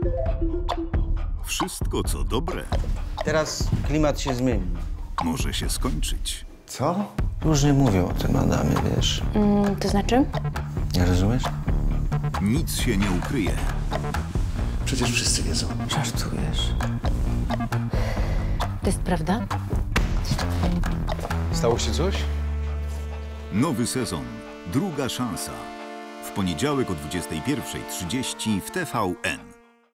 Wszystko, co dobre, Teraz klimat się zmieni. może się skończyć. Co? Różnie mówią o tym Adamie, wiesz. To znaczy? Nie rozumiesz? Nic się nie ukryje. Przecież wszyscy wiedzą. Żartujesz. To jest prawda? Stało się coś? Nowy sezon. Druga szansa. W poniedziałek o 21:30 w TVN.